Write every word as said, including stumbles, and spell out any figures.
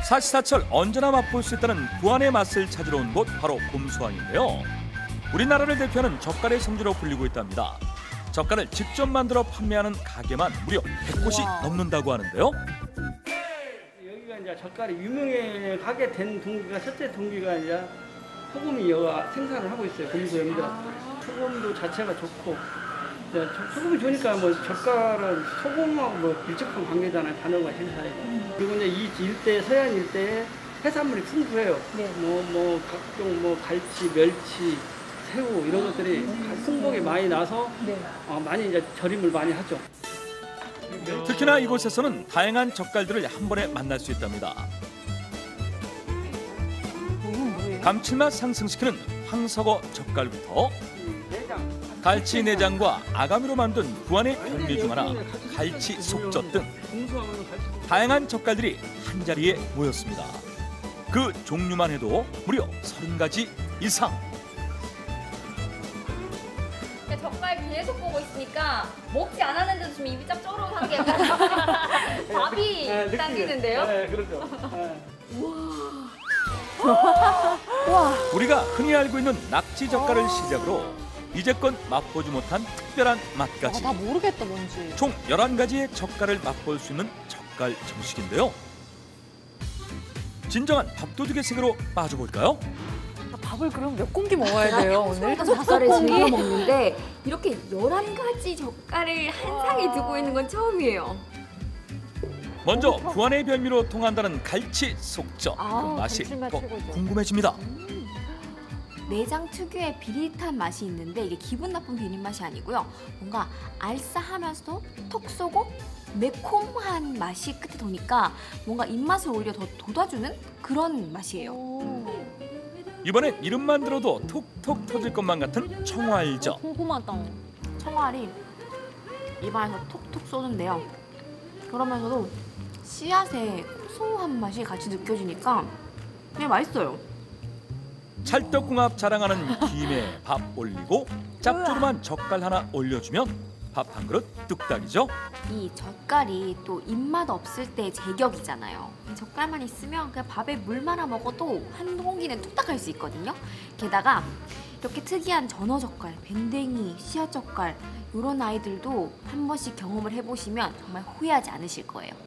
사시사철 언제나 맛볼 수 있다는 부안의 맛을 찾으러 온 곳 바로 곰수항인데요. 우리나라를 대표하는 젓갈의 성지로 불리고 있답니다. 젓갈을 직접 만들어 판매하는 가게만 무려 백 곳이 넘는다고 하는데요. 여기가 이제 젓갈이 유명해 가게 된 동기가 첫째 동기가 이제 소금이 여가 생산을 하고 있어요. 곰수염들. 아. 소금도 자체가 좋고 이제 소금이 좋으니까 뭐 젓갈은 소금하고 뭐 밀접한 관계잖아요. 단어가 생산이. 음. 그리고 이제 이 일대 서해안 일대에 해산물이 풍부해요. 네. 뭐, 뭐 각종 뭐 갈치, 멸치, 새우 이런 것들이 음. 풍복이 많이 나서 네. 어, 많이 이제 절임을 많이 하죠. 특히나 이곳에서는 다양한 젓갈들을 한 번에 만날 수 있답니다. 감칠맛 상승시키는 황석어 젓갈부터 갈치 내장과 아가미로 만든 부안의 별미 중 하나 갈치 속젓 등 다양한 젓갈들이 한자리에 모였습니다. 그 종류만 해도 무려 서른 가지 이상. 젓갈 계속 보고 있으니까 먹지 않았는데도 지금 입이 쫙 쩔어하는 게 약간 밥이 네, 당기는데요? 네, 그렇죠. 네. 우와. 우리가 흔히 알고 있는 낙지 젓갈을 시작으로 이제껏 맛보지 못한 특별한 맛까지. 아, 나 모르겠다 뭔지. 총 열한 가지의 젓갈을 맛볼 수 있는 젓갈 정식인데요. 진정한 밥도둑의 세계로 빠져볼까요? 밥을 그럼 몇 공기 먹어야 돼요 오늘? 젓갈을 즐겨 먹는데 이렇게 열한 가지 젓갈을 한 상에 두고 있는 건 처음이에요. 먼저 부안의 별미로 통한다는 갈치 속젓. 아, 그 맛이 감칠맛 꼭 최고죠. 궁금해집니다. 음. 내장 특유의 비릿한 맛이 있는데 이게 기분 나쁜 비릿 맛이 아니고요. 뭔가 알싸하면서도 톡 쏘고 매콤한 맛이 끝에 도니까 뭔가 입맛을 오히려 더 돋아주는 그런 맛이에요. 음. 이번엔 이름만 들어도 톡톡 터질 것만 같은 청활젓. 궁금하다. 청알이 입안에서 톡톡 쏘는데요. 그러면서도 씨앗의 고소한 맛이 같이 느껴지니까 되게 맛있어요. 찰떡궁합 자랑하는 김에 밥 올리고 짭조름한 젓갈 하나 올려주면 밥 한 그릇 뚝딱이죠. 이 젓갈이 또 입맛 없을 때 제격이잖아요. 이 젓갈만 있으면 그냥 밥에 물 말아 먹어도 한 공기는 뚝딱 할 수 있거든요. 게다가 이렇게 특이한 전어 젓갈, 밴댕이, 씨앗 젓갈 이런 아이들도 한 번씩 경험을 해보시면 정말 후회하지 않으실 거예요.